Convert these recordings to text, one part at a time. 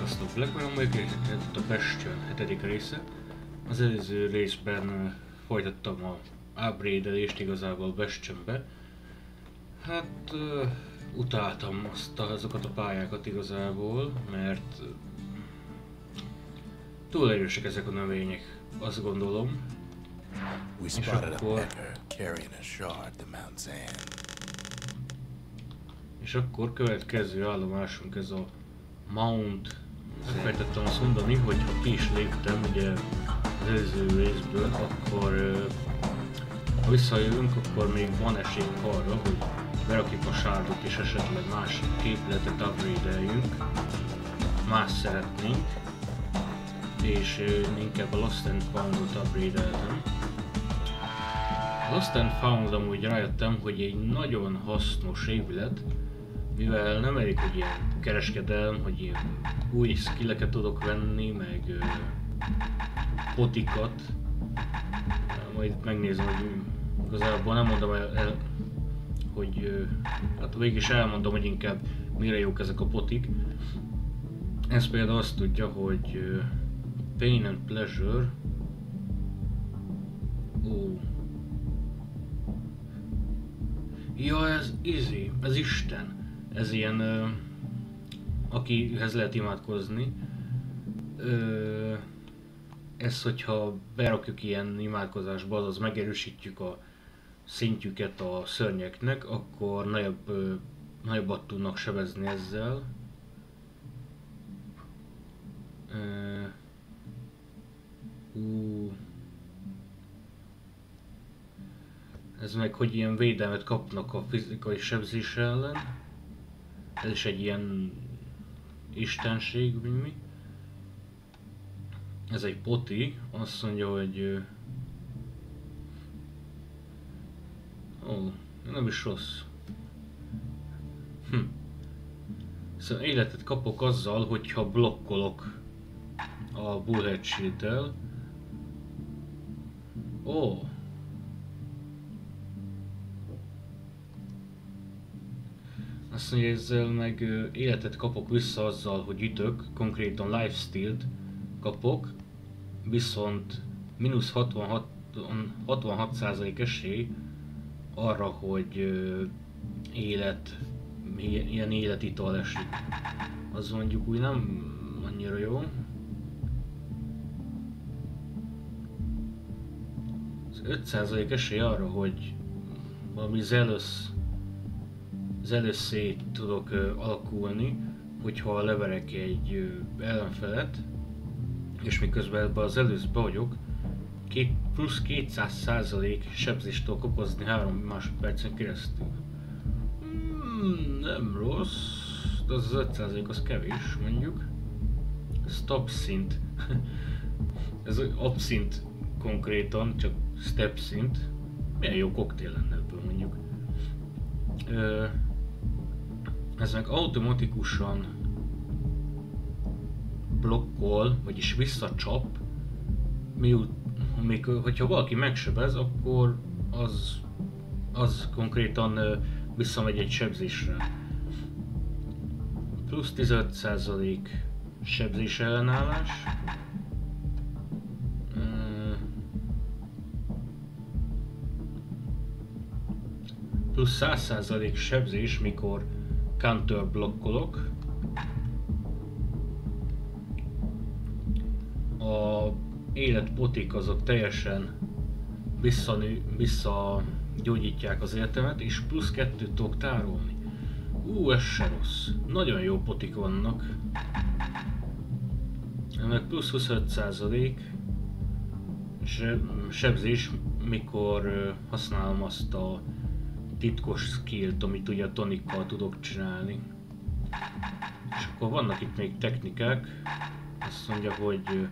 Sziasztok! Blackburn megérkezett a Bastion 7. része. Az előző részben folytattam a upgrade-elést igazából Bastionbe. Hát utáltam azokat a pályákat igazából, mert túl erősek ezek a növények, azt gondolom. We spotted a pecker carrying a shard to Mount Zan. És akkor következő állomásunk ez a Mount. Feltettem azt mondani, hogy ha ki is léptem ugye az előző részből, akkor ha visszajövünk, akkor még van esélyünk arra, hogy berakjuk a sárdot és esetleg más képletet upgrade-eljünk. Más szeretnénk, és inkább a Lost and Found-ot upgrade-eltem. A Lost and Found amúgy rájöttem, hogy egy nagyon hasznos épület, mivel nem elég, hogy ilyen kereskedelm, hogy ilyen új skilleket tudok venni, meg potikat. Majd megnézem, hogy igazából nem mondom el hogy hát végig is elmondom, hogy inkább mire jók ezek a potik. Ez például azt tudja, hogy Pain and Pleasure. Ó. Ja, ez easy, ez Isten. Ez ilyen, akihez lehet imádkozni. Ez, hogyha berakjuk ilyen imádkozásba, azaz megerősítjük a szintjüket a szörnyeknek, akkor nagyobbat tudnak sebezni ezzel. Ez meg, hogy ilyen védelmet kapnak a fizikai sebzés ellen. Ez is egy ilyen istenség, vagy mi. Ez egy poti, azt mondja, hogy ó, nem is rossz. Szóval életet kapok azzal, hogyha blokkolok a Bullhead Shield-tel. Ó. Azt mondja, ezzel meg életet kapok vissza azzal, hogy ütök, konkrétan lifesteal-t kapok, viszont mínusz 66% esély arra, hogy ilyen életital esik. Az mondjuk úgy nem annyira jó. 5% esély arra, hogy valami zealous-szét tudok alakulni, hogyha leverek egy ellenfelet, és miközben ebben az előszbe vagyok, plusz 200% sebzést tudok okozni 3 másodpercen keresztül. Nem rossz, de az 5% az kevés, mondjuk. Stop szint. Ez abszint konkrétan, csak step szint. Milyen jó koktél lenne ebből, mondjuk. Ez meg automatikusan blokkol, vagyis visszacsap, még hogyha valaki megsebez, akkor az konkrétan visszamegy egy sebzésre. Plusz 15% sebzés ellenállás. Plusz 100% sebzés, mikor counter blokkolok. A életpotik azok teljesen visszagyógyítják az életemet, és plusz 2-t tudok tárolni. Ez se rossz. Nagyon jó potik vannak. Meg plusz 25% sebzés, mikor használom azt a titkos skillt, amit ugye a tonikkal tudok csinálni. És akkor vannak itt még technikák. Azt mondja, hogy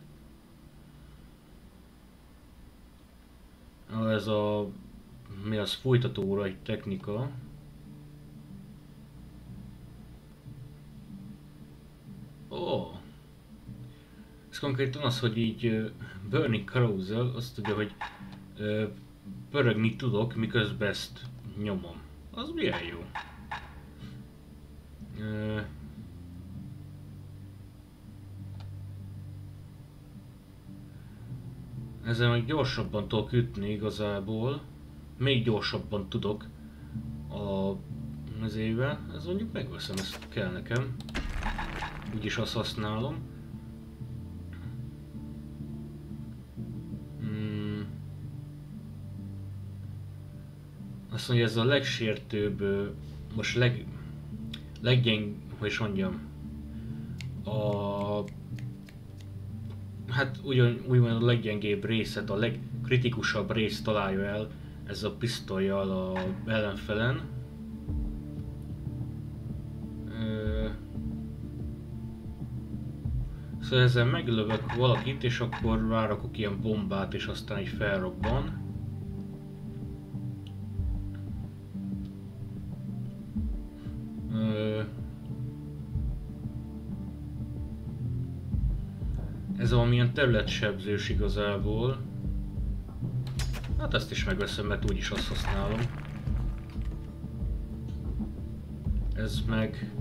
ez a mi az folytatóra egy technika. Ez konkrétan az, hogy így Burning Carousel azt tudja, hogy pörögni tudok, miközben ezt nyomom. Az milyen jó. Ezzel meg gyorsabban tudok ütni igazából. Még gyorsabban tudok a mezével. Ez mondjuk megveszem, ezt kell nekem. Úgyis azt használom. Azt mondja, ez a legsértőbb, most hogy is mondjam, hát úgymond a leggyengébb részet, a legkritikusabb részt találja el ez a pisztollyal a ellenfelen. Szóval ezzel meglövök valakit, és akkor rárakok ilyen bombát, és aztán így felrobban. Ez valamilyen területsebzős igazából. Hát ezt is megveszem, mert úgyis azt használom. Ez meg...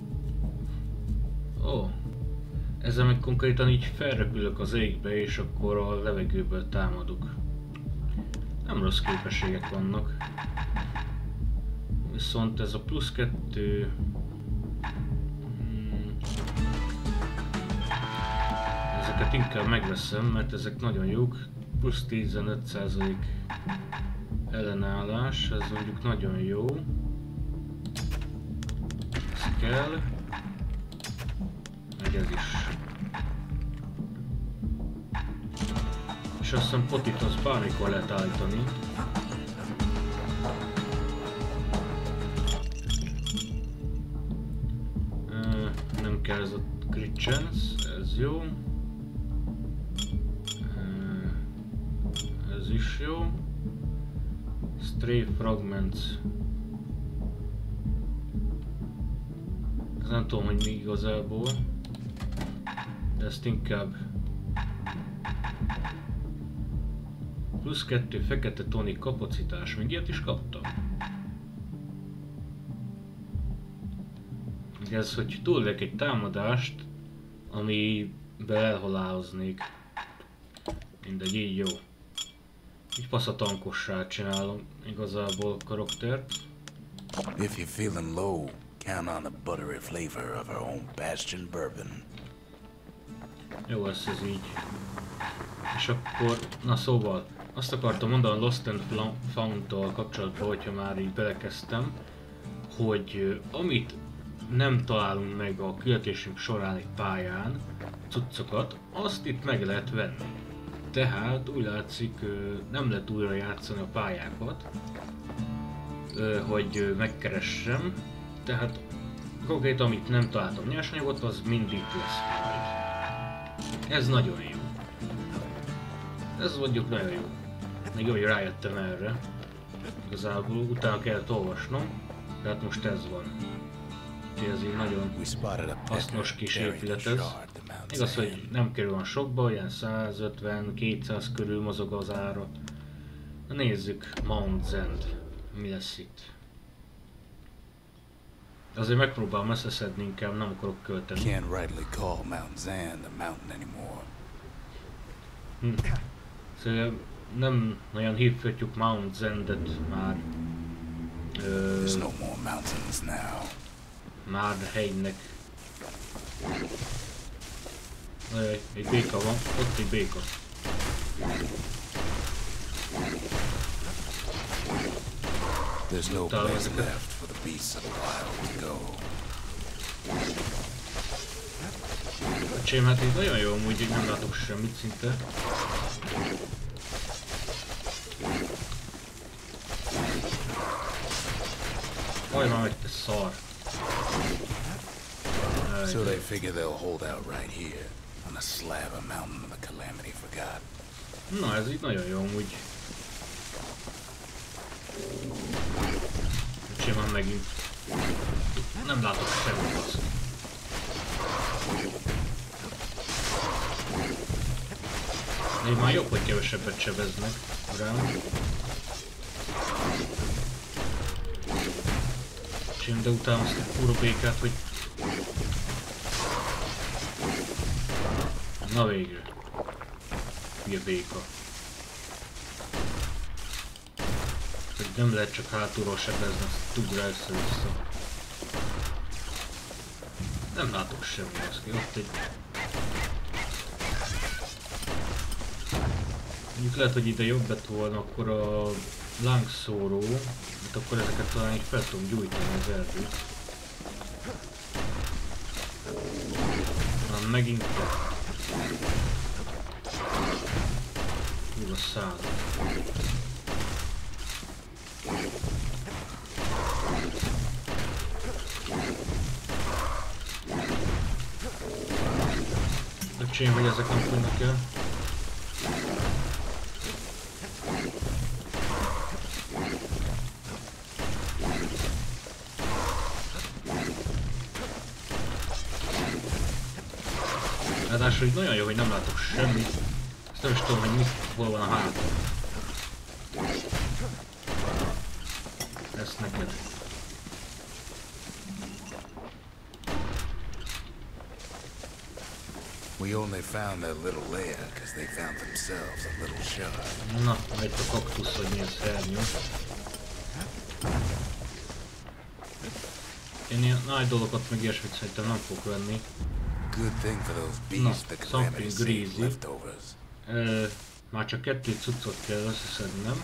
Ezzel meg konkrétan így felrepülök az égbe, és akkor a levegőből támadok. Nem rossz képességek vannak. Viszont ez a +2... Ezeket inkább megveszem, mert ezek nagyon jók. Plusz 15% ellenállás, ez mondjuk nagyon jó. Ez kell. Meg ez is. És azt hiszem potit az bármikor lehet állítani. Nem kell ez a crit chance, ez jó. Ez is jó. Stray fragments. Ez nem tudom, hogy mi igazából. De ezt inkább... +2 fekete tonik kapacitás. Még ilyet is kaptam. Ez, hogy túllek egy támadást, amiben elhaláloznék. Mindegy, így jó. Így passzatankossá csinálom igazából a karaktert. If you're feeling low, count on the buttery flavor of our own Bastion bourbon. Jó lesz ez így. És akkor, na szóval, azt akartam mondani a Lost and Found-tal kapcsolatban, hogyha már így belekezdtem, hogy amit nem találunk meg a küldetésünk során egy pályán, cuccokat, azt itt meg lehet venni. Tehát úgy látszik, nem lehet újra játszani a pályákat, hogy megkeressem. Tehát konkrétan amit nem találtam nyersanyagot, az mindig lesz majd. Ez nagyon jó. Ez mondjuk nagyon jó. Még jó, hogy rájöttem erre. Igazából utána kellett olvasnom, de hát most ez van. Úgyhogy ez így nagyon hasznos kis épület ez. Igaz, hogy nem kerül olyan sokba, ilyen 150-200 körül mozog az ára. Na nézzük, Mount Zend. Mi lesz itt? Azért megpróbálom összeszedni, inkább nem akarok költeni. Can't rightly call Mount Zand a mountain anymore. Szóval nem nagyon hívhatjuk Mount Zendet már. There's no more mountains now. Már hegynek. Ajaj, egy béka van, ott egy béka. There's no place left for the beasts of the wild to go. Öcsém, hát így nagyon jó, amúgy így nem látok semmit szinte. Haj, már megy, te szar. So they figure they'll hold out right here on a slab of mountain the Calamity forgot. Na, ez így nagyon jó amúgy. Öcsém, már megint. Nem látok semmit azt. Még már jobb, hogy kevesebbet sebeznek rám. Öcsém, de utána azt a kurva békát, hogy... Na végre. Hülye béka. Nem lehet csak hátulról seblezni, azt tudja össze-vissza. Nem látok semmi, az ki. Ott egy... Mondjuk lehet, hogy ide jobb lett volna akkor a lángszóró, mert akkor ezeket talán így fel tudom gyújtani az erdőt. Na, megint túl a szád. Öcsém, hogy ezek nem fognak el. Ráadásul így nagyon jó, hogy nem látok semmit. Ezt nem is tudom, hogy hol van a hátam. Ezt neked. We only found their little lair because they found themselves a little shard. Na, megy a kaktusz, hogy milyen szárnyú. Én ilyen nagy dolgokat meg ilyesmit szerintem nem fogok venni. Good thing for those beasts that could manage to save leftovers. Már csak 2 cuccot kell összeszednem.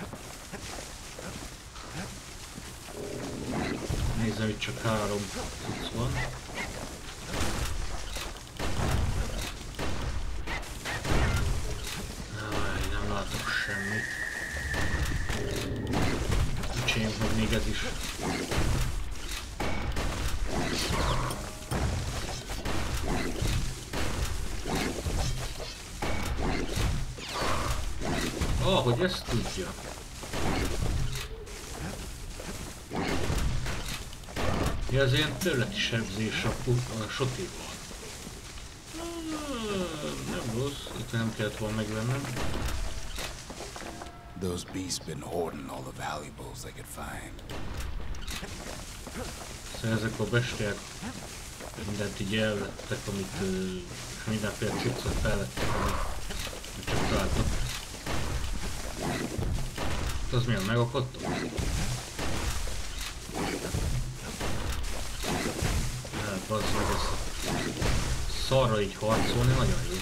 Nézem, itt csak 3 cucc van. Nem látok semmit. Öcsém, hogy még ez is. Hogy ezt tudja. Ja, ez ilyen területi sebzés a sotival. Nem rossz, itt nem kellett volna megvennem. Those beasts been hoarding all the valuables they could find. Szóval ezek a bestiák mindent így elvettek, amit mindenféle cuccot felvettek, amit csak találtak. Az milyen megakadtam? Hát bazd meg, ezt a szarra így harcolni nagyon jó.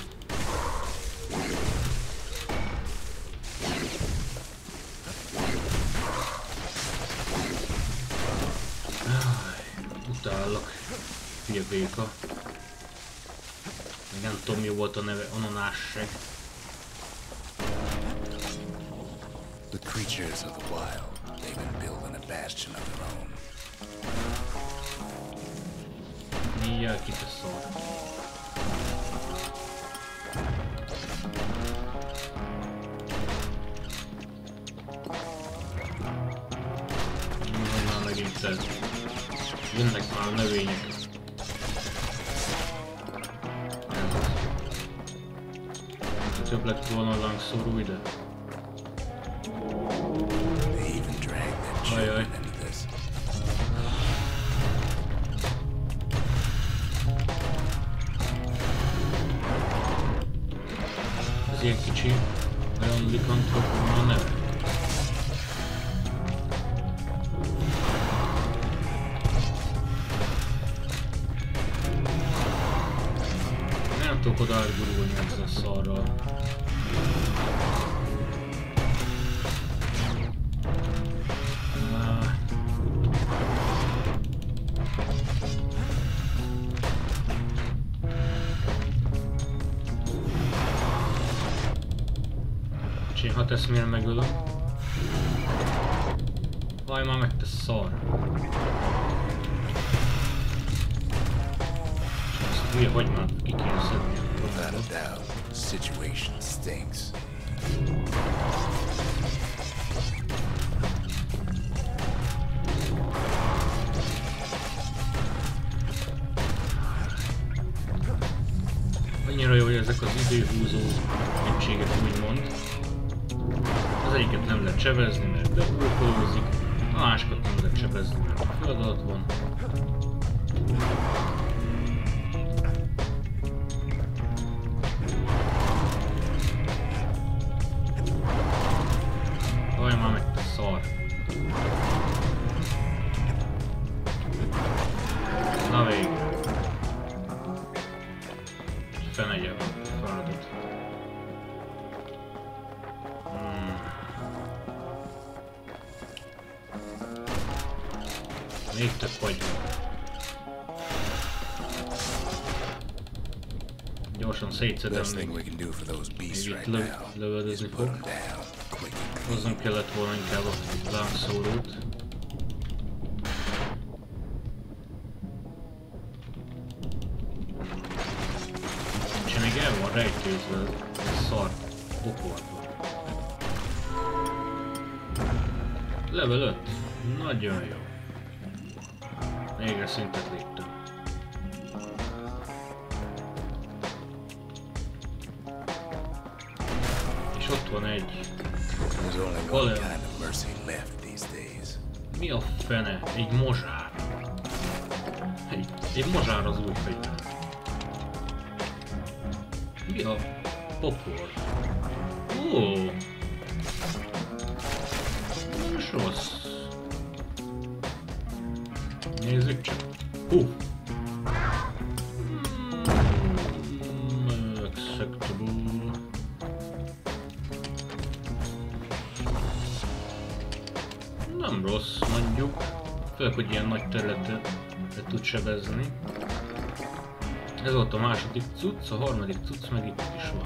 Utállak, hülye béka. Még nem tudom, mi volt a neve, ananásseg. The creatures of the wild, they've been building a bastion of their own. Mindjárt ki te szar. Már megint ez. Jönnek már a növények. Több lett volna a lángszóró ide. Ajaj. Ez ilyen kicsi, olyan likantropon a neve. Nem tudok oda elgurulni ezzel a szarral. Ha tesz, miért megölöm? Vaj, már meg te szar. Ezt hülye hagymát ki kéne szedni. Without a doubt, the situation stinks. Annyira jó, hogy ezek az időhúzó egységek úgymond. Az egyiket nem lehet csevezni, mert beburkolózik, a másikat nem lehet csevezni, mert feladat van. Vaj, már meg te szar. Még több vagy. Gyorsan szétszedem még. Még itt lövöldözni fog. Hozzám kellett volna inkább a lángszórót. És még el van rejtőzve egy szar bokorba. Level 5. Nagyon jó. Végre szintet léptem. És ott van egy... Mi a fene? Egy mozsár. Egy mozsár az új fegyver. Mi a pokol? Ó! Nem is rossz. Nézzük csak. Acceptable. Nem rossz, mondjuk. Főleg, hogy ilyen nagy területet tud sebezni. Ez volt a második cucc, a harmadik cucc meg itt is van.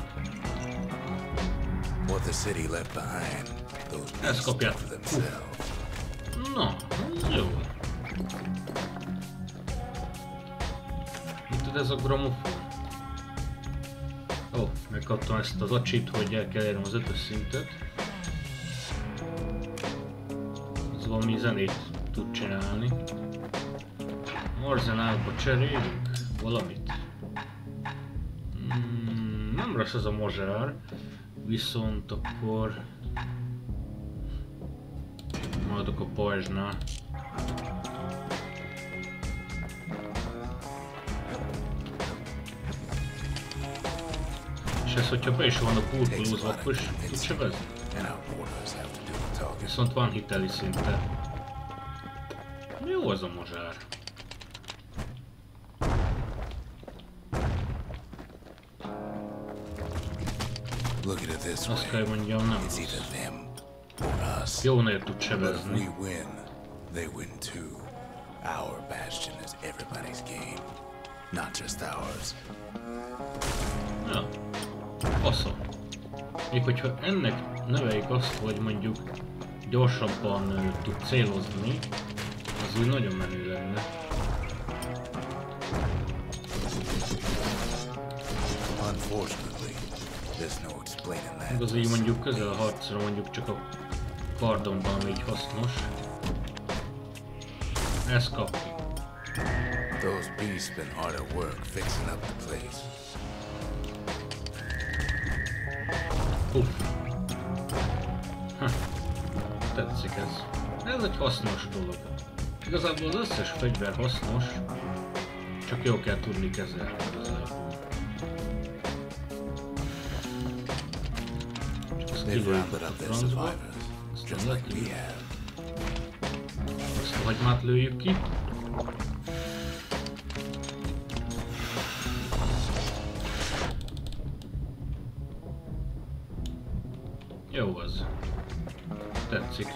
Ezt kapjátok. Na, ez jó. Mit tud ez a gramofon? Ó, megkaptam ezt az acsit, hogy el kell érnem az 5-ös szintet. Ez valami zenét tud csinálni. Arzenálba cserélünk valamit. Nem rossz ez a mozsár, viszont akkor maradok a pajzsnál. És ez, hogyha be is van a burkolózva, akkor is tud sebezni. Viszont van hiteli szinte. Jó az a mozsár. Azt kell mondjam, nem rossz. Jónél tud sebezni. Ja, faszom. Még hogyha ennek növeljük azt, hogy mondjuk gyorsabban tud célozni, az úgy nagyon menő lenne. Igaz, így mondjuk közel a harcra mondjuk csak a kardomban így hasznos. Ezt kapjuk. Those beasts been hard at work fixing up the place. Tetszik ez. Ez egy hasznos dolog. Igazából az összes fegyver hasznos, csak jól kell tudni kezelni igazából. They've rounded up their survivors, just like we have. Ezt a hagymát lőjük ki. Jó az. Tetszik.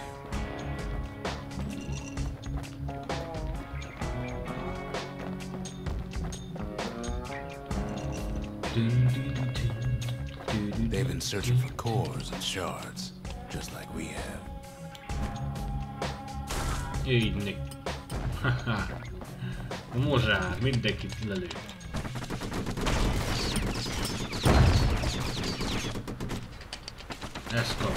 They've been searching for cores and shards, just like we have. Így. Haha. A mozsár, mindenkit lelő. Ezt kap.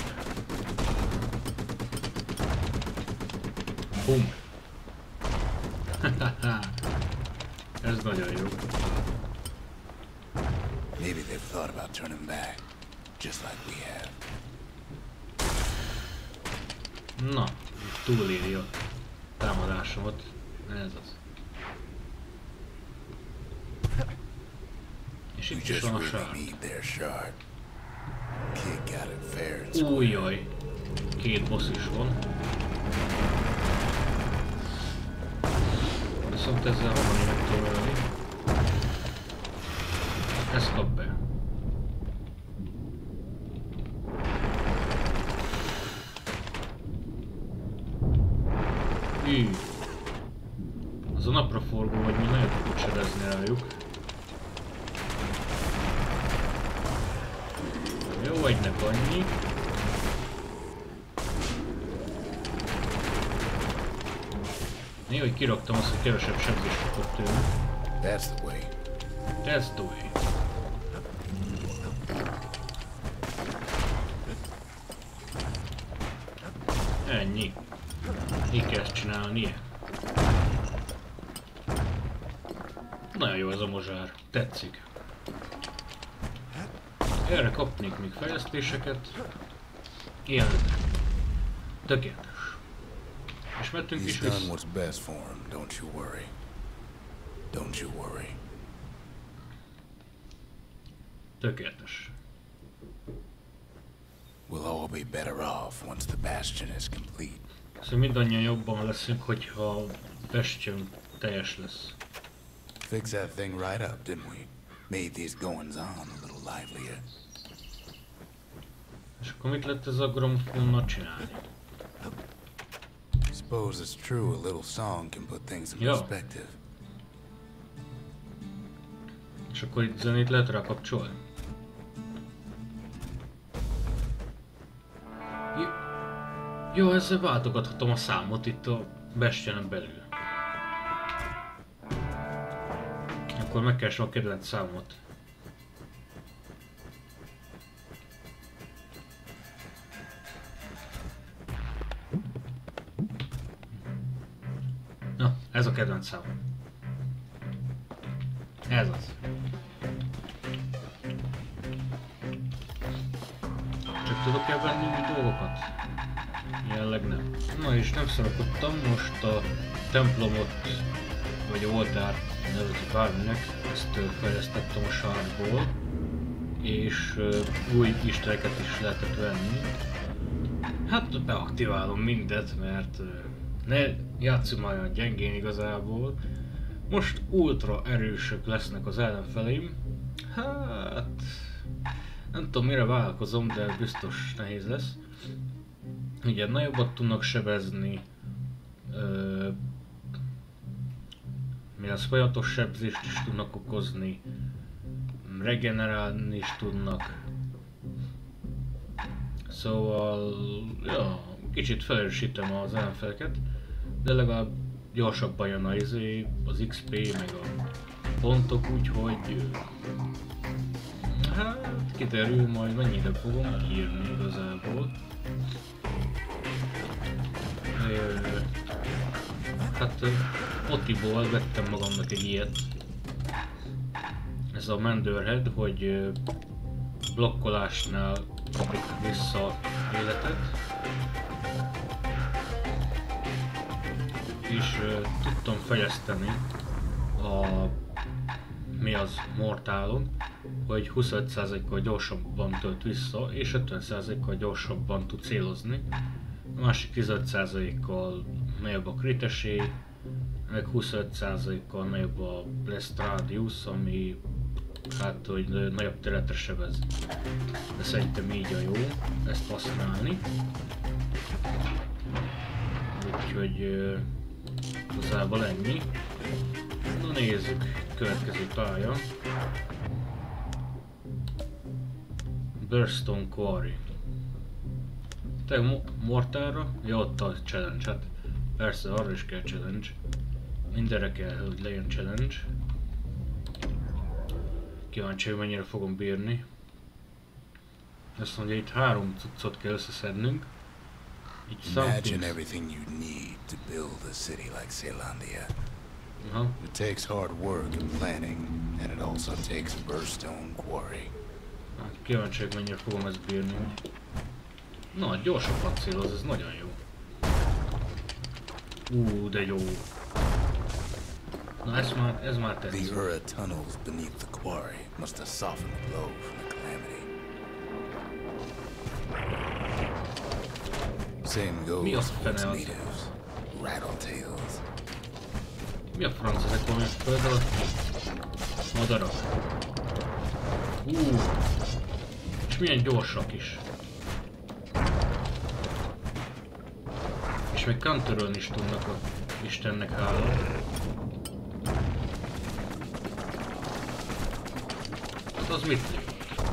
Bum. Ez nagyon jó. Maybe they've thought about turning back, just like we have. Na, túléri a támadásomat. Ez az. És itt is van a sár. Újjaj, két boss is van. Viszont ezzel hamar meg tudom ölni. Ezt kap be. Az a napraforgó, hogy mi nagyon tudjuk sebezni rájuk. Jó, egynek annyi. Néha, hogy kiraktam azt, hogy kevesebb sebzést kapott tőle. That's the way. That's the way. Ennyi. Így kell ezt csinálni. Nagyon jó ez a mozsár. Tetszik. Erre kapnék még fejlesztéseket. Ilyen. Tökéletes. És mettünk is He's done what's best for him, don't you worry. Don't you worry. Tökéletes. We'll all be better off once the bastion is complete. Szóval mindannyian jobban leszünk, hogyha a Bastion teljes lesz. Fix that thing right up, didn't we? Made these goings on a little livelier. És akkor mit lett ez a gramofonnal csinálni? Suppose it's true a little song can put things in Yeah. perspective. És akkor itt zenét lehet rá kapcsolni? Jó, ezzel váltogathatom a számot itt a Bastionen belül. Akkor megkeresem a kedvenc számot. Na, ez a kedvenc számom. Ez az. Csak tudok-e venni új dolgokat? Jelenleg nem. Na és nem szarakodtam, most a templomot, vagy oltárt nevezik bárminek, ezt fejlesztettem a sárból, és új isteneket is lehetett venni. Hát beaktiválom mindet, mert ne játszom már olyan gyengén igazából. Most ultra erősök lesznek az ellenfeleim. Hát... nem tudom mire vállalkozom, de biztos nehéz lesz. Ugye nagyobbat tudnak sebezni. Mi az folyamatos sebzést is tudnak okozni. Regenerálni is tudnak. Szóval... ja, kicsit felerősítem az ellenfeleket. De legalább gyorsabban jön az XP, meg a pontok, úgyhogy... hát kiderül majd mennyire fogom írni igazából. Hát Otiból vettem magamnak egy ilyet. Ez a Manderhead, hogy blokkolásnál kapok vissza életet. És tudtam fejleszteni a Mortálon, hogy 25%-kal gyorsabban tölt vissza, és 50%-kal gyorsabban tud célozni. A másik 15%-kal nagyobb a crit esély, meg 25%-kal nagyobb a blast radius, ami hát, hogy nagyobb területre sebez. De szerintem így a jó ezt használni. Úgyhogy igazából ennyi. Na nézzük, következő pálya. Burstone Quarry. Te mortálra? Ja, ott a challenge, hát persze arra is kell challenge. Mindenre kell, hogy legyen challenge. Kíváncsi, hogy mennyire fogom bírni. Azt mondja, itt 3 cuccot kell összeszednünk. Imagine everything you need to build a city like Caelondia. It takes hard work and planning, and it also takes a Burstone Quarry. Kíváncsi, mennyire fogom ezt bírni. Na, gyorsabban céloz, ez nagyon jó. De jó. Na, ez már tetszik. The Ura tunnels beneath the quarry must have softened the blow from the calamity. Same goes for its natives, Rattletails. Mi a franc ezek valami föld alatti? Madarak. És milyen gyorsak is. És még counterölni is tudnak a Istennek hála. Az mit lőtt?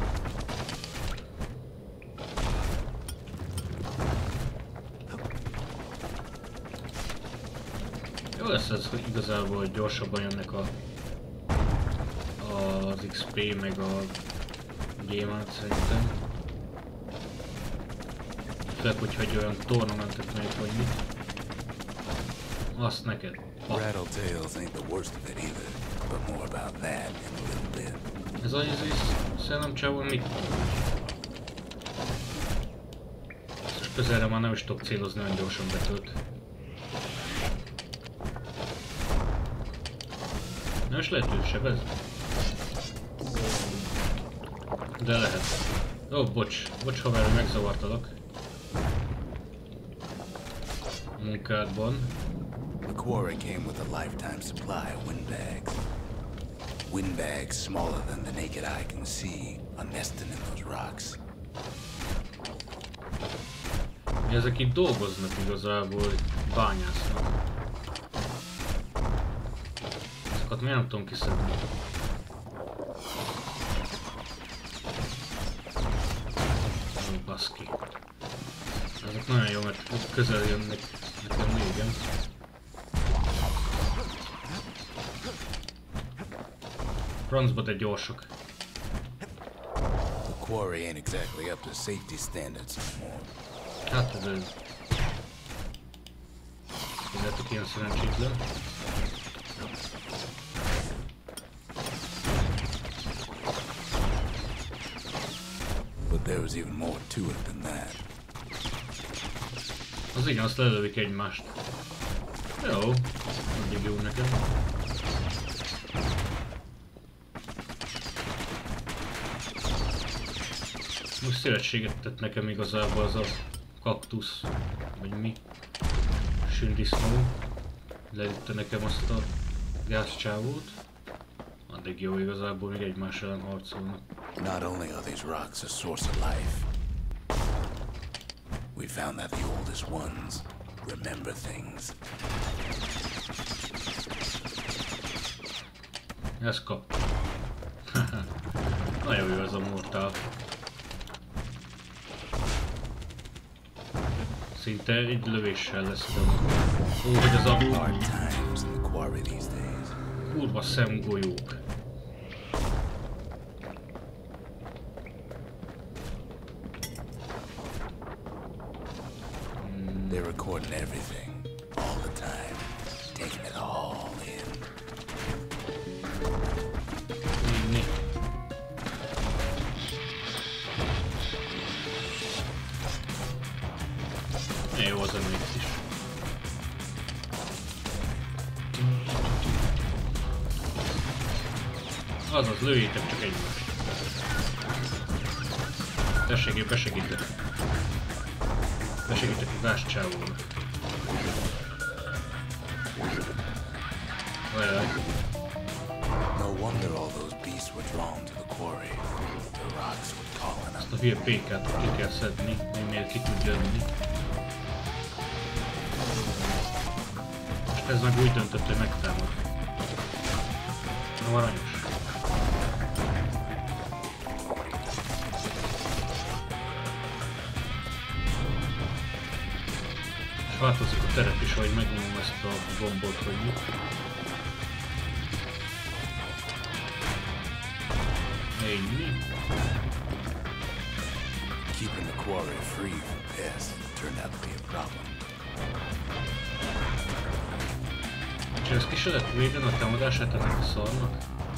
Jó lesz ez, hogy igazából gyorsabban jönnek az XP meg a gyémánt szerintem. Főleg, hogyha egy olyan tornamentet megy, hogy mit. Azt neked. Rattletails ain't the worst of it either, but more about that in a little bit. Ez az szerintem csávon mit mond? És közelre már nem is tudok célozni, olyan gyorsan betölt. Nem is lehet ősebezni? De lehet. Ó, bocs haver, hogy megzavartalak. A munkádban. The quarry came with a lifetime supply of windbags. Windbags smaller than the naked eye can see are nested in those rocks. Ezek itt dolgoznak igazából, bányásznak. Ezeket miért nem tudom kiszedni? Ó, baszki. Ezek nagyon jó, mert közel jönnek nekem régen. Francba, de gyorsak. The quarry ain't exactly up to safety standards anymore. Hát ez... Illetve ilyen szerencsétlen. But there was even more to it than that. Az igen, azt lelövik egymást. Jó, addig jó nekem. Most szövetséget tett nekem igazából az a kaktusz, vagy mi, sündisznó. Leütte nekem azt a gázcsávót. Addig jó igazából, még egymás ellen harcolnak. Not only are these rocks a source of life, we found that the oldest ones remember things. Ez kap. Nagyon jó ez a mortál. Szinte egy lövéssel lesz tudom. Ó, hogy az a... Kurva szemgolyók. They're recording everything, all the time, taking it all in. Jó az a mix is. Azaz, lőjétek csak egymást. Tessék, besegítek. Besegítek a gázcsávónak. Vajjaj. No wonder all those beasts were drawn to the quarry. The rocks would call on them. Azt a hülye békát ki kell szedni, minél ki tud jönni. Most ez meg úgy döntött, hogy megtámad. No, aranyos. És változik a terep is, hogy megnyomom ezt a gombot, hogy mit. Ennyi. Keeping the quarry free from pests turned out to be a problem. És ez ki se lett védeni a támadását ennek a szarnak?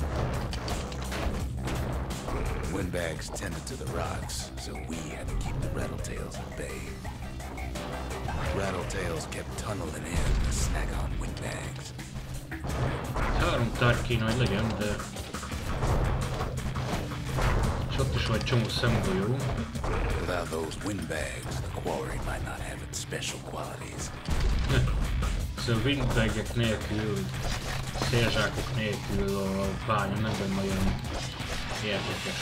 Windbags tended to the rocks, so we had to keep the rattletails at bay. Rattletails kept tunneling in to snack on windbags. 3 tárgy kéne, hogy legyen, de... És ott is vagy csomó szemgolyó. Without those windbags, the quarry might not have its special qualities. Szóval windbagek nélkül, szélzsákok nélkül a bánya nem benne olyan érdekes.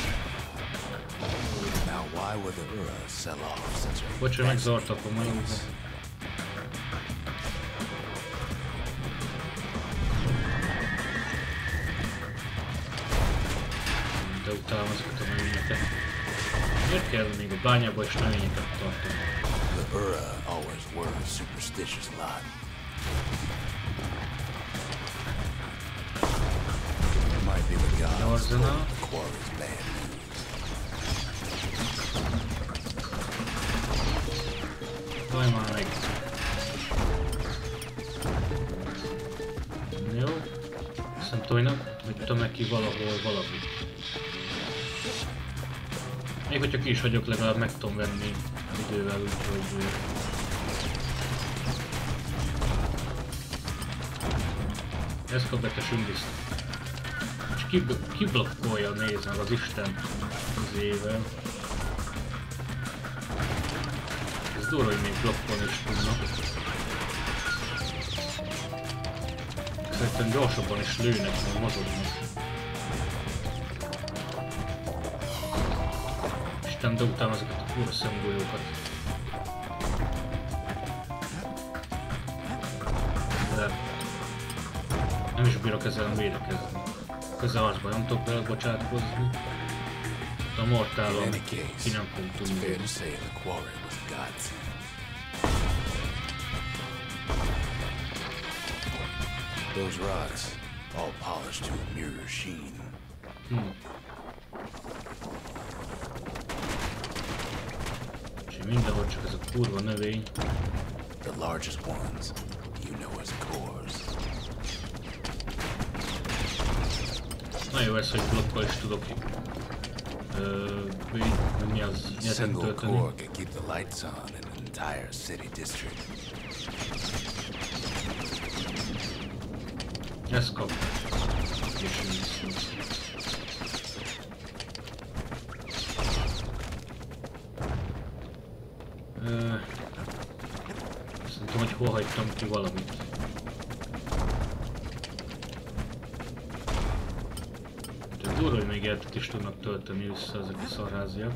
Now why would the Ura sell off such a... Bocs, hogy megzavartak a majomba. De utána az kell még a bányába és növényeket tartani. The Ura always were a superstitious lot. It might be the gods, but the quarry's bad news. Vaj már meg. Jó. Aztán tojnak, hogy tudom ki valahol valamit. Még hogyha ki is hagyok, legalább meg tudom venni idővel, úgyhogy... Ez kap betes ündiszt. És kiblokkolja, nézd meg az Isten közével. Ez durva, hogy még blokkolni is tudnak. Szerintem gyorsabban is lőnek, meg mozognak. Isten, de utána ezeket a kurva szemgolyókat. De nem is bírok ezzel védekezni. Közelharcban nem tudok belebocsátkozni. A mortálon ki nem fog tudni. Those rocks, all polished to a mirror sheen. És mindenhol csak ez a kurva növény. The largest ones, you know as cores. Na jó, ez, hogy blokkal is tudok mi az nyerten Single tölteni. core can keep the lights on in an entire city district. Ez kap. Szerintem, hogy hol hagytam ki valamit. De durva, hogy még életet is tudnak tölteni vissza ezek a szarháziak.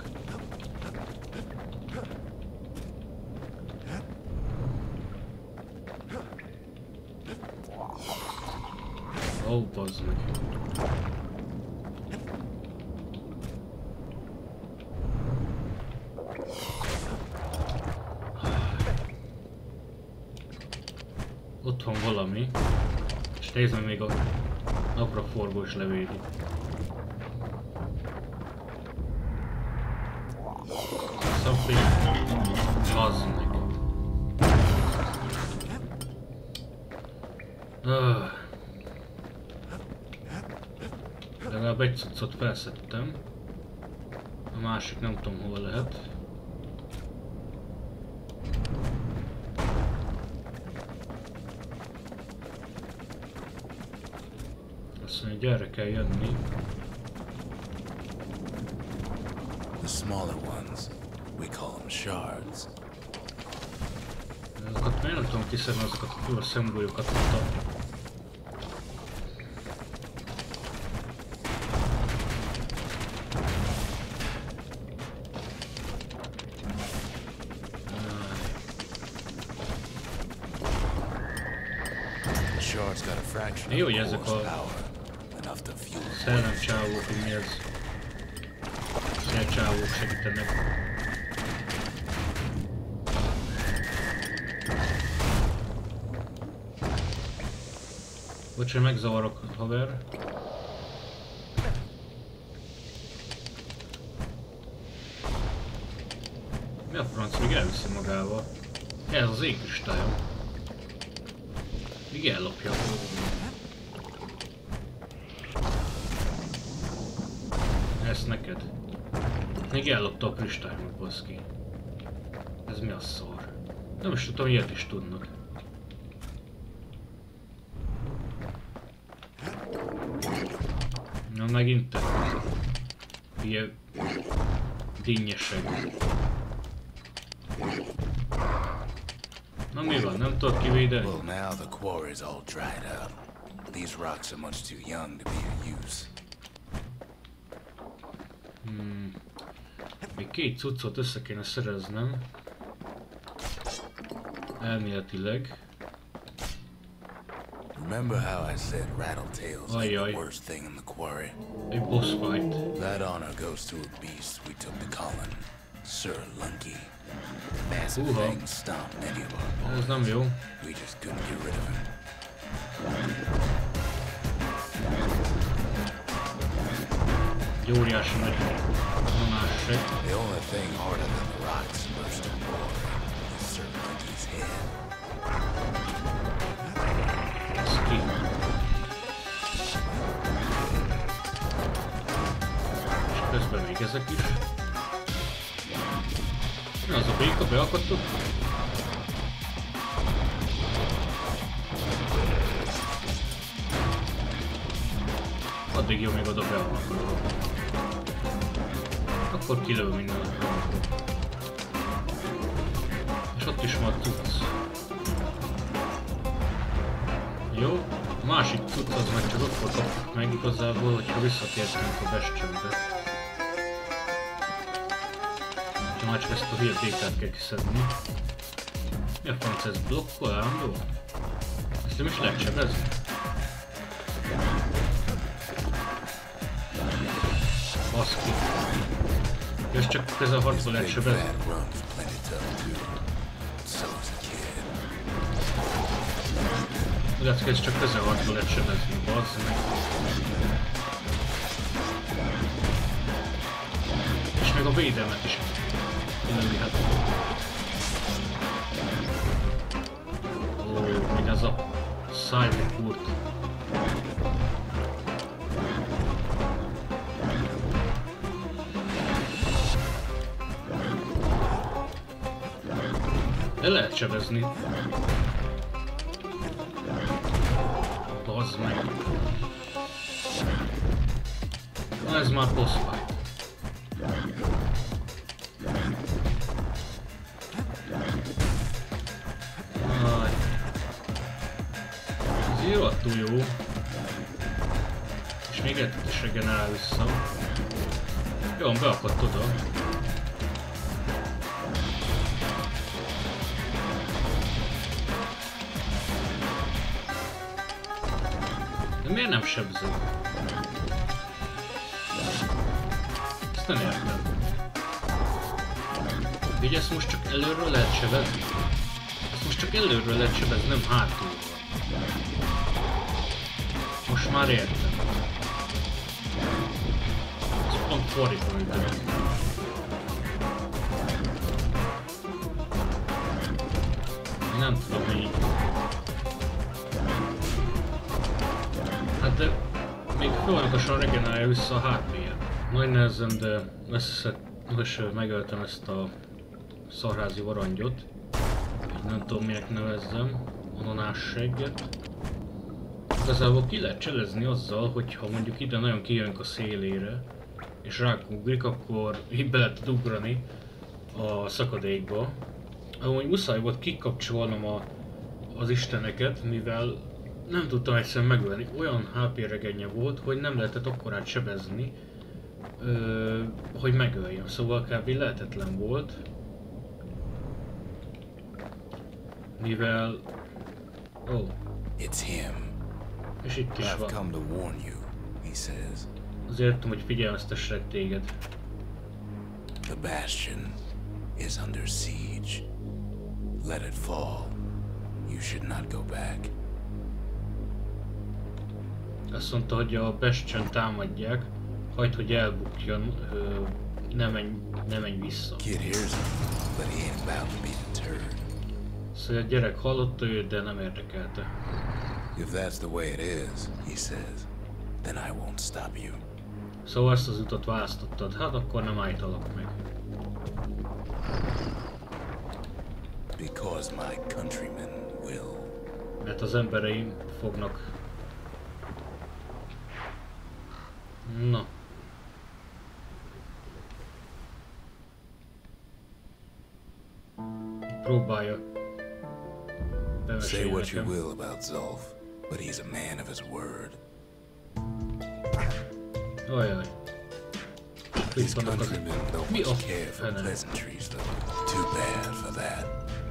Ó, bazd meg. Ott van valami, és nézd meg, még a napraforgó is levédi. Something. Bazd meg. Legalább egy cuccot felszedtem. A másik nem tudom hol lehet. Azt mondja, hogy erre kell jönni. The smaller ones, we call them shards. Azokat miért nem tudom kiszedni, azokat a kurva szemgolyokat ott. Jó, hogy ezek a szellemcsávók, hogy mi ez? Szellemcsávók segítenek. Bocsánat, megzavarok, haver. Mi a franc, még elviszi magával? Ez az én kristályom. Még ellopja. Ezt neked. Még ellopta a kristályomat, baszki. Ez mi a szar? Nem is tudtam, ilyet is tudnak. Na megint te. Ilyen dinnyeseg. Na mi van, nem tudod kivédeni? Well, now the quarry's all dried up. These rocks are much too young to be of use. Még két cuccot össze kéne szereznem. Elméletileg. Remember how I said Rattletails are the worst thing in the quarry? Egy boss fight. That honor goes to a beast we took to Colin. Sir Lunky. Massive things stomped many of our boys. Ez nem jó. We just couldn't get rid of him. Egy óriási nagy másik. The only thing harder than the rocks burst on board is Sir Lunky's head. Ez ki? És közben még ezek is. Mi az a béka? Beakadtok? Addig jó, még oda beakadok. Akkor kilő mindent. És ott is van tudsz. Jó, a másik tudsz az meg csak akkor kapjuk meg igazából, hogyha visszatértünk a Bastionbe. Ha már csak ezt a hülye békát kell kiszedni. Mi a franc, ez blokkol állandó? Ezt nem is lehet sebezni? Baszki. És csak közel harcban lehet sebezni. Látszik, ez csak közel harcban lehet sebezni, bazd meg. És meg a védelmet is kilőhet. Ó, még ez a Cyberkurt. De lehet sebezni. Bazd meg. Na ez már boss fight. Ez rohadtul jó. És még egyet is regenerál vissza. Jó, beakadt oda. De miért nem sebző? Ezt nem értem. Így ezt most csak előről lehet sebezni? Ezt most csak előről lehet sebezni, nem hátulról. Most már értem. Ez pont fordítva működik. Nem tudom, hogy így. Hát de még folyamatosan regenerálja vissza a HP-je. Nagy nehezen, de megöltem ezt a szarházi varangyot. Így nem tudom minek nevezzem. Ananás segget. Igazából ki lehet cselezni azzal, hogyha mondjuk ide nagyon kijönk a szélére és rákugrik, akkor így be lehet ugrani a szakadékba. Amúgy muszáj volt kikapcsolnom az isteneket, mivel nem tudtam egyszerűen megölni. Olyan HP regenje volt, hogy nem lehetett akkorát sebezni, hogy megöljem. Szóval kb. Lehetetlen volt. Mivel... Oh. It's him. És itt is van. Come to warn you, he says. Azért tudom, hogy figyelmeztessek téged. The Bastion is under siege. Let it fall. You should not go back. Azt mondta, hogy a Bastion támadják, hagyd, hogy elbukjon, ne menj vissza. Kid hears him, but he ain't about to be deterred. Szóval a gyerek hallotta őt, de nem érdekelte. If that's the way it is, he says, then I won't stop you. Szóval ezt az utat választottad, hát akkor nem állítalak meg. Because my countrymen will. Mert az embereim fognak. Na. Próbálja. Say what you will about Zulf, but he's a man of his word. Ajaj. His countrymen don't much care for pleasantries, though. Too bad for that.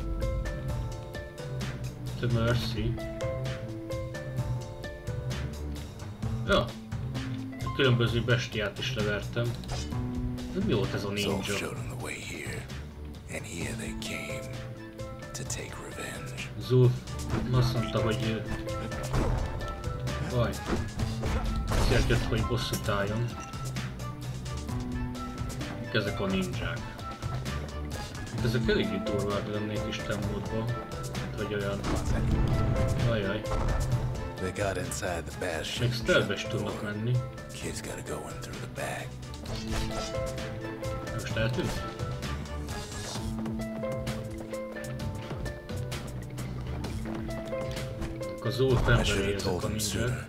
The mercy. Ja. Különböző bestiát is levertem. De mi volt ez a ninja? Zulf showed him the way here. And here they came to take revenge. Zulf azt mondta, hogy... Vaj. Azért jött, hogy bosszút álljon. Ezek a ninják. Ezek eléggé durvák lennék Isten módban. Vagy olyan... Ajaj. Még stealth-be is tudnak menni. Most eltűnt? A Zulf emberé ezek a ninják.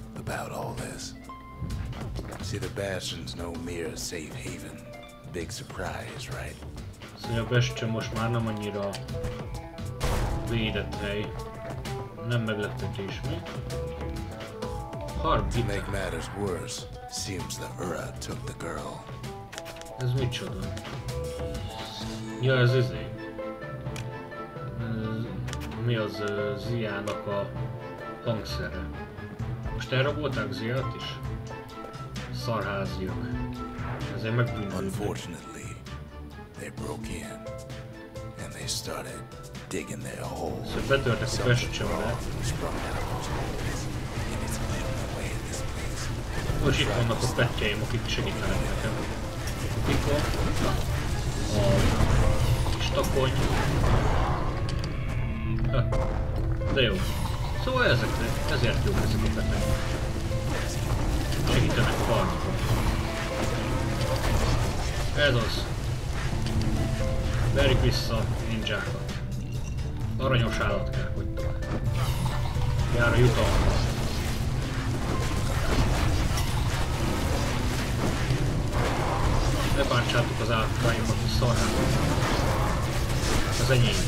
See, the Bastion's no mere safe haven. Big surprise, right? Szóval a Bastion most már nem annyira védett hely. Nem meglepetés mi. To make matters worse, seems the Ura took the girl. Ez micsoda? Ja, ez izé. Mi az Ziának a hangszere? Most elrabolták Ziát is? Szarháziak. Ezért megbűnődnek. Unfortunately, they broke in and they started digging their hole. Szóval betörtek a Bastionbe. Most itt vannak a petjeim, akik segítenek nekem. A Piko, a kis takony. De jó. Szóval ezért jók ezek a petek. Segítenek harcba. Ez az. Verjük vissza ninjákat. Aranyos állatkák vagytok. Jár a jutalommal. Ne bántsátok az állatkáimat, hogy szarhátok. Az enyém.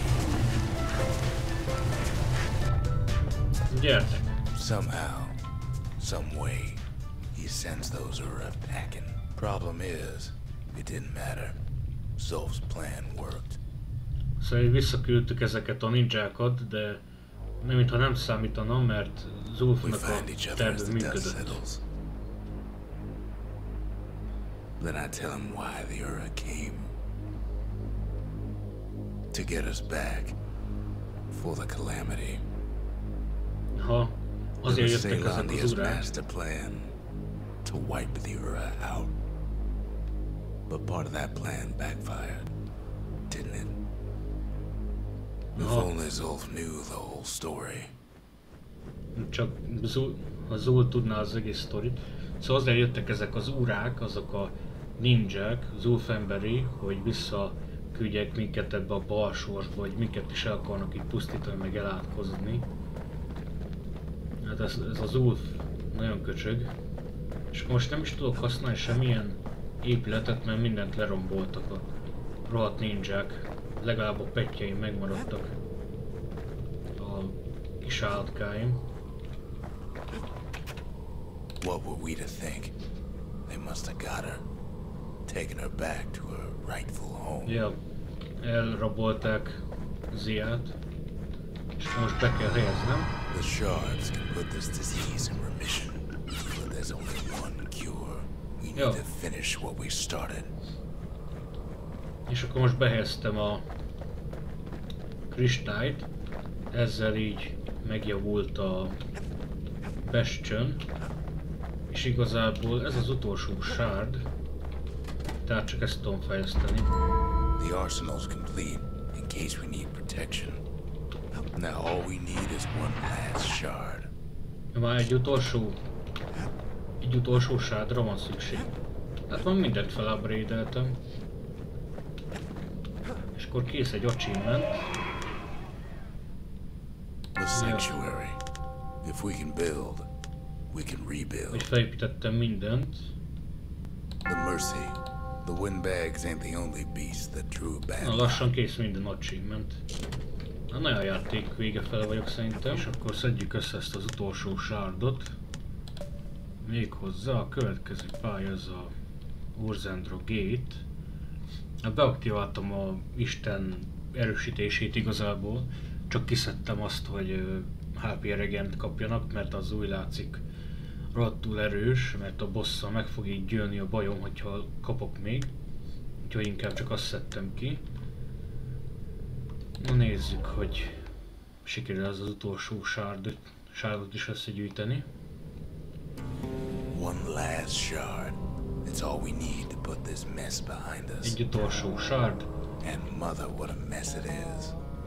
Gyertek. Somehow, some way, he sends those Ura packing. Problem is, it didn't matter. Zulf's plan worked. Szóval visszaküldtük ezeket a ninjákat, de nem mintha nem számítana, mert Zulfnak a terve működött. Then I tell him why the Ura came. To get us back. For the calamity. Ha, azért jöttek ezek az urák. Master plan to wipe the Ura out. But part of that plan backfired, didn't it? If only Zulf knew the whole story. Csak ha Zulf tudná az egész sztorit. Szóval azért jöttek ezek az urák, azok a ninják, Zulf emberi, hogy visszaküldjék minket ebbe a balsorsba, hogy minket is el akarnak itt pusztítani, meg elátkozni. Hát ez a Zulf nagyon köcsög. És most nem is tudok használni semmilyen épületet, mert mindent leromboltak a rohadt ninják. Legalább a petjeim megmaradtak. A kis állatkáim. What were we to think? They must have got her, taken her back to her rightful home. Ja, elrabolták Ziát, és most be kell helyeznem. The shards can put this disease in remission, but there's only one cure. We need to finish what we started. És akkor most behelyeztem a kristályt, ezzel így megjavult a Bastion, és igazából ez az utolsó shard, tehát csak ezt tudom fejleszteni. The arsenal's complete in case we need protection. Now all we need is one last shard. Már egy utolsó shardra van szükség. Hát van mindent felupgrade-eltem. És akkor kész egy achievement. The sanctuary. If we can build, we can rebuild. Hogy felépítettem mindent. The mercy. The windbags ain't the only beast that drew a bad. Na, lassan kész minden achievement. Na, nagyon játék vége fele vagyok szerintem. És akkor szedjük össze ezt az utolsó shardot. Méghozzá a következő pálya ez a Urzendro Gate. Beaktiváltam a Isten erősítését igazából. Csak kiszedtem azt, hogy HP regent kapjanak, mert az úgy látszik rohadtul erős, mert a bosszal meg fog így győni a bajom, hogyha kapok még. Úgyhogy inkább csak azt szedtem ki. Na nézzük, hogy sikerül az utolsó sárdot is összegyűjteni. One last shard. It's all we need to put this mess behind us. Egy utolsó sárd. And mother, what a mess it is.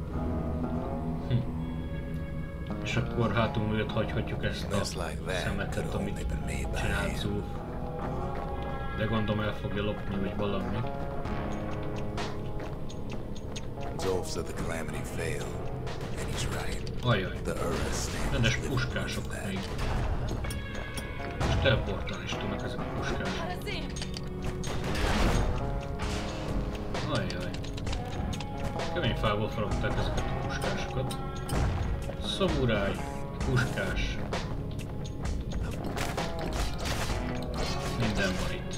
És akkor hátunk mögött hagyhatjuk ezt a szemetet, amit csinált Zulf. De gondolom el fogja lopni, vagy valami. Zulf said the calamity failed, and he's right. Ajaj, The Ura stand rendes puskások még. És teleportálni is tudnak ezek a puskások. Ajaj. Kemény fából faragták ezeket a puskásokat. Szamuráj, puskás. Minden van itt.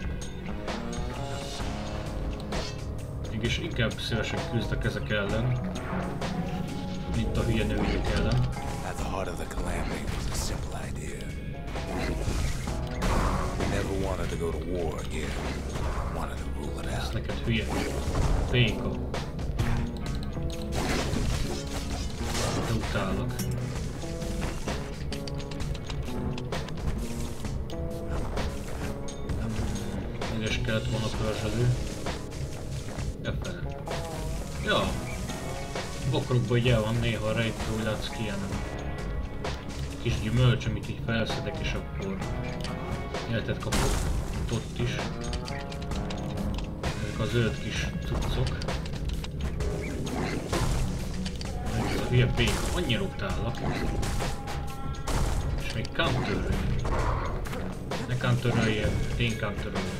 Mégis inkább szívesen küzdök ezek ellen, mint a hülye növények ellen. At the heart of the calamity was a simple idea. We never wanted to go to war again. Wanted to rule it Ez out. neked hülye. Péka. De utálok. Mégis kellett volna pörzselő. Effele. Ja. Bokrokban így el van néha a rejtő, hogy látsz ki ilyen kis gyümölcs, amit így felszedek, és akkor életet kapok ott is. Ezek a zöld kis cuccok. Ez a hülye béka, annyira utálak. És még counterölj. Ne counteröljél, én counterölj.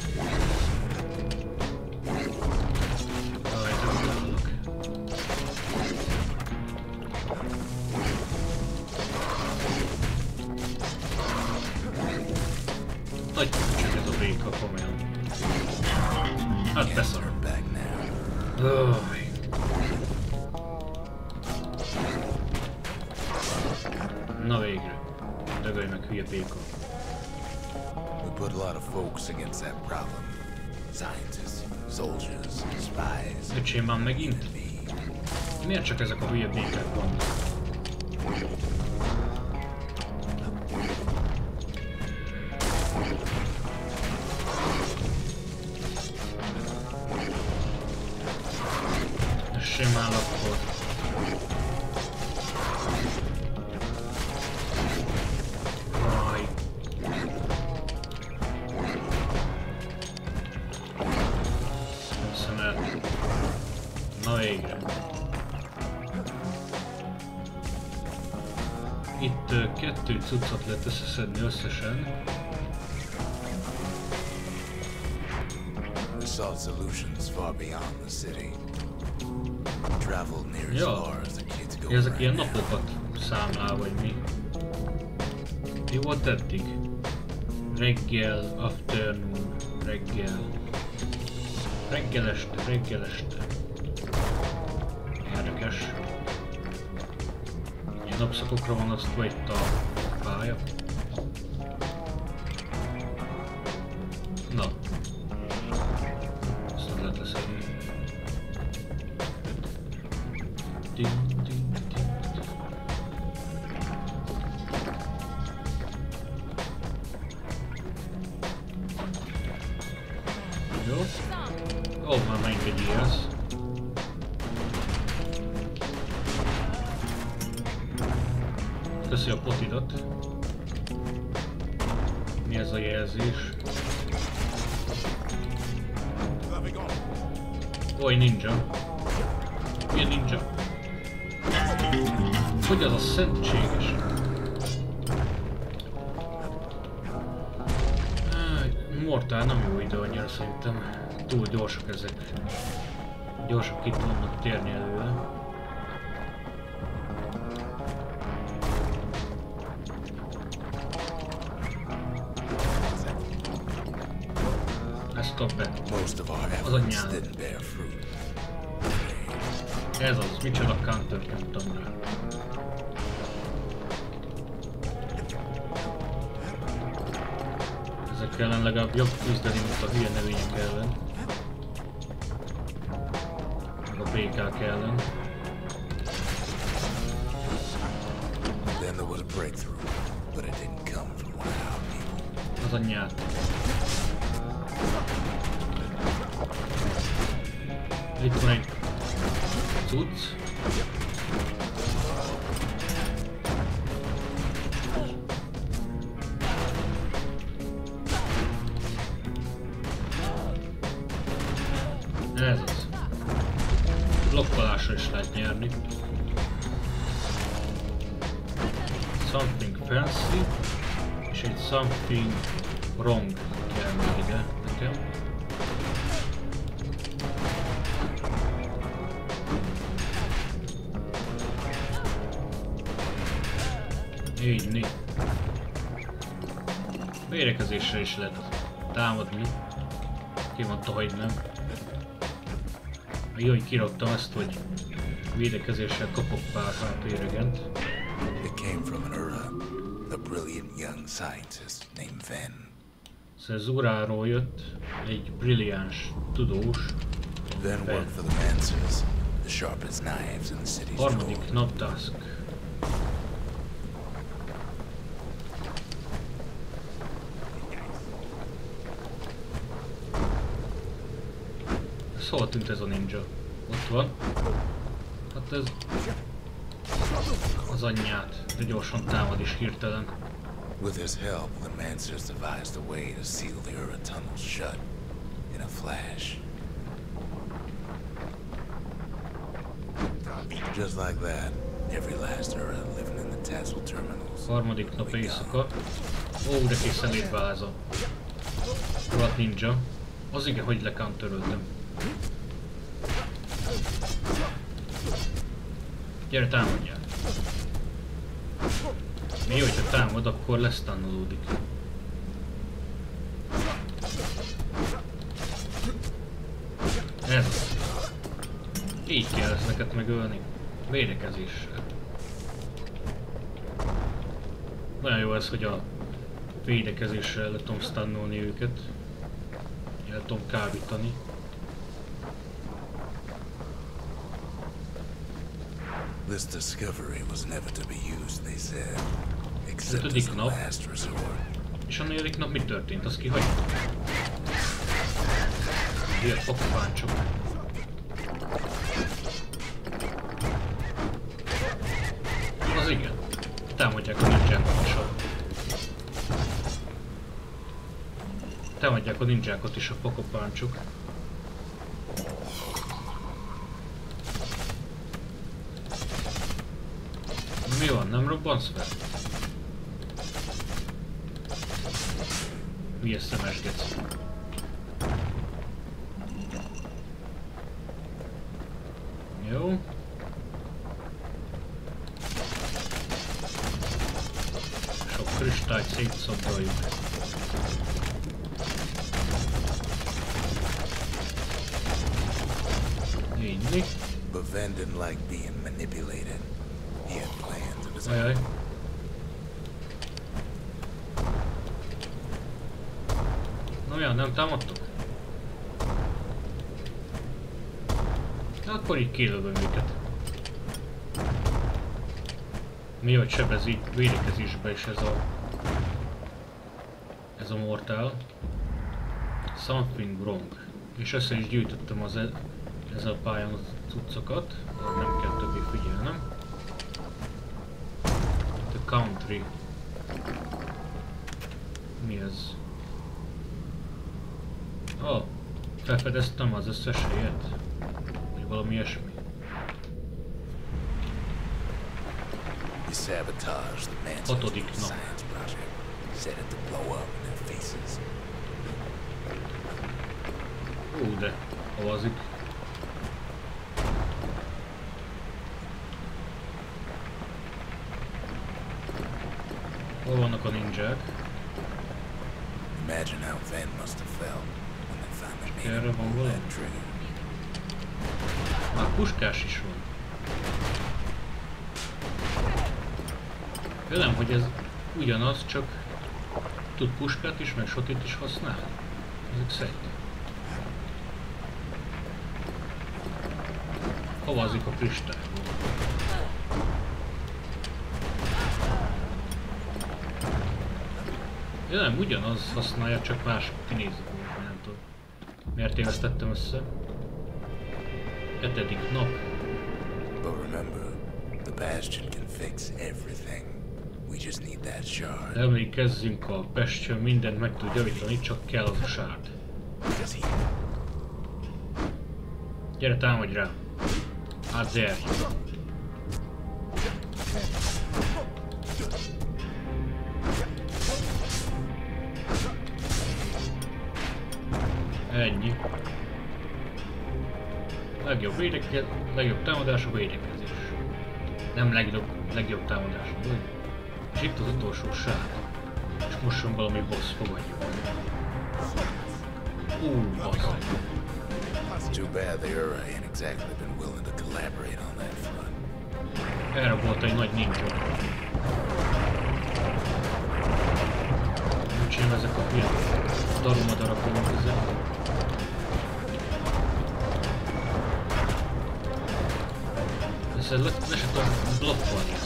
Jaj, de utálok. Nagy csak ez a béka, komolyan. Hát beszarok. Back now. Öj. Na végre. Dögölj meg, hülye béka. We put a lot of folks against that problem. Scientists, soldiers, spies. Öcsém már megint? Miért csak ezek a hülye békák vannak? Simán akkor. Aj. Hiszem el. Na végre. Itt 2 cuccot lehet összeszedni összesen. We sought solutions far beyond the city. Traveled near as Ja, far as the kids go. ezek ilyen right now. napokat számlál, vagy mi? Mi volt eddig? Reggel, afternoon, reggel. Reggel este, reggel este. Érdekes. Ilyen napszakokra van osztva itt a pálya. Na. Azt lehet leszedni. Din, din, din, din. Jó. Ó, már megint ilyesz. Köszi a potidat. Mi ez a jelzés? Oly ninja. Milyen ninja? Hogy az a szentséges? Mortál nem jó ide annyira szerintem. Túl gyorsak ezek. Gyorsak itt vannak térni előle. Ezt kap be. Most of our Az efforts anyád. didn't bear fruit. Ez az, micsoda counter-t mondtam rá. Ezek ellen legalább jobb küzdeni, mint a hülye növények ellen. Meg a békák ellen. Then there was a breakthrough, but it didn't come from one of our people. Az anyját. Itt van egy cucc. Ez az. Blokkolásra is lehet nyerni. Something fancy és egy something wrong kell még ide nekem. Így. Védekezésre is lehet támadni. Ki mondta, hogy nem. Jó, hogy kiraktam ezt, hogy védekezéssel kapok pár HP regent. It came from an Ura, a brilliant young scientist named Ven. Szóval az Uráról jött egy brilliáns tudós. Ven worked for the Mancers, the sharpest knives in the city's Harmadik nap task. Hol tűnt ez a ninja? Ott van. Hát ez... az anyját, de gyorsan támad is hirtelen. With his help, the Mancers devised a way to seal the Ura tunnels shut in a flash. Just like that, every last Ura living in the Tassel terminals. Harmadik nap éjszaka. Ó, de készen lép be ez a rohadt ninja. Az igen, hogy lecounteröltem. Gyere, támadjál! Mi jó, hogyha támad, akkor lestunnolódik. Ez az. Így kell ezeket megölni. Védekezéssel. Nagyon jó ez, hogy a védekezéssel le tudom stunnolni őket. El tudom kábítani. This discovery was never to be used, they said, except as a last resort. És a negyedik nap mi történt? Azt kihagyta? Ilyen fakopáncsok. Az igen. Támadják a ninjákat is a... támadják a ninjákat is a fakopáncsok. Mi van? Nem robbansz fel? Hülye szemes geci. Jó. Sok kristályt szétszabdaljuk. Így. But Ven didn't like being manipulated. He had plans of his own. Ajaj. No ja, nem támadtok? Na akkor így kilövöm őket. Mi hogy sebez így védekezésbe is ez a mortál. Something wrong. És össze is gyűjtöttem ezzel a pályán a cuccokat, nem kell többé figyelnem. The country. Mi ez? Oh, felfedeztem az összes helyet. Vagy valami ilyesmi. He sabotaged the Mancers' science project, set it to blow up in their faces. De havazik. Hol vannak a ninják? Imagine how Ven must have felt when they finally Erre made van him pull valami? that trigger. Már puskás is van. Velem, hogy ez ugyanaz, csak tud puskát is, meg sotit is használni. Ezek szerint. Havazik a kristályból. Ja nem, ugyanaz használja, csak más kinézetű, nem tudom. Miért tévesztettem össze? 7. nap. But remember, the Bastion can fix everything. We just need that shard. Emlékezzünk, a Bastion mindent meg tud javítani, csak kell az a sárd. Gyere, támadj rá! Azért! Ennyi. Legjobb támadás a védekezés. Nem legjobb támadás, vagy? És itt az utolsó sár. És most jön valami boss, fogadjuk. Bazzeg. Too bad the Ura ain't exactly been willing to collaborate on that front. Erre volt egy nagy ninja. Úgyhogy ezek a ilyen darumadarak vannak ezek. Ezzel le se tudom blokkolni ezt.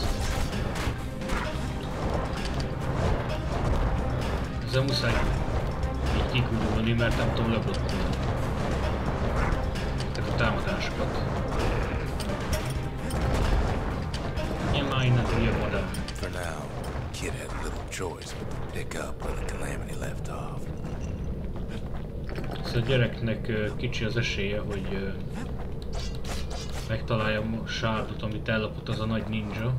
Ezzel muszáj így kikúrulni, mert nem tudom leblokkolni ezek a támadásokat. Én már innen tudja madár. For now, Kid had little choice but to pick up where the Calamity left off. Szóval a gyereknek kicsi az esélye, hogy megtalálja a sárdot, amit ellopott az a nagy ninja.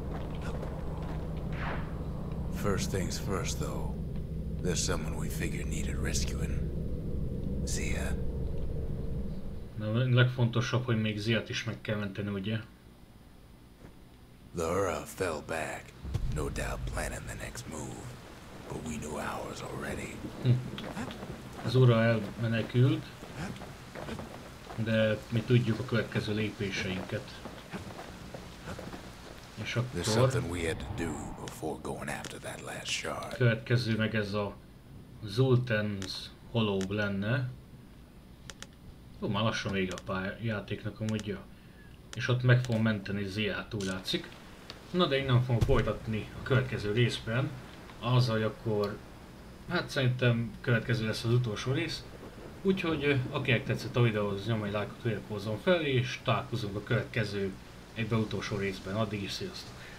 First things first, though. There's someone we figured needed rescuing. Zia. De a legfontosabb, hogy még Ziát is meg kell menteni, ugye? The Ura fell back, no doubt planning the next move. But we knew ours already. Az Ura elmenekült, de mi tudjuk a következő lépéseinket. És There's akkor something we had to do before going after that last shard. következő meg ez a Zoltan's Hollow lenne. Ó, már lassan vége a játéknak amúgy. És ott meg fogom menteni Ziát, úgy látszik. Na de innen fogom folytatni a következő részben. Azzal, hogy akkor... Hát szerintem következő lesz az utolsó rész. Úgyhogy akinek tetszett a videó, az nyomj egy lájkot, hogy iratkozzon fel, és találkozunk a következő egyben utolsó részben. Addig is sziasztok!